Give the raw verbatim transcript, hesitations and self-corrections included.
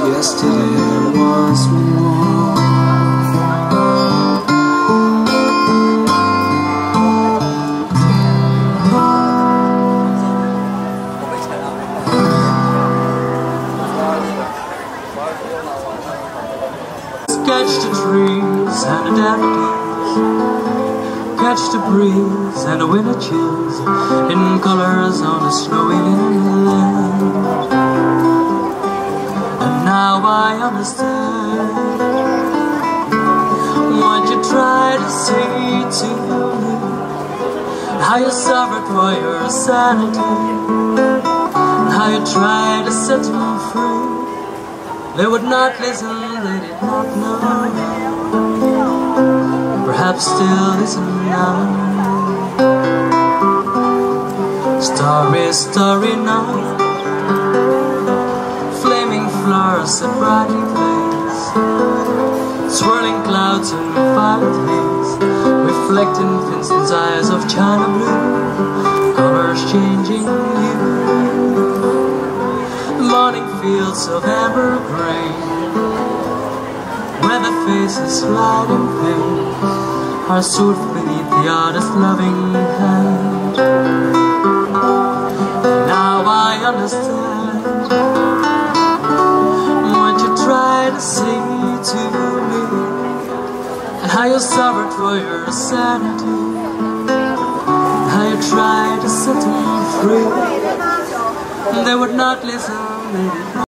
yesterday was more. Catch the trees and the daffodils, catch the breeze and the winter chills in colors on the snowy land. And now I understand what you try to say to me, how you suffered for your sanity, how you tried to set me free. They would not listen, they did not know. Perhaps still listen now. Starry, starry night, flaming flowers that brightly blaze, swirling clouds and violet haze, reflecting Vincent's eyes of china blue, colors changing hue. Morning fields of amber grain, where the faces light and pale are soothed beneath the artist's loving hand. Now I understand what you tried to say to me, and how you suffered for your sanity, how you tried to set me free. They would not listen, they did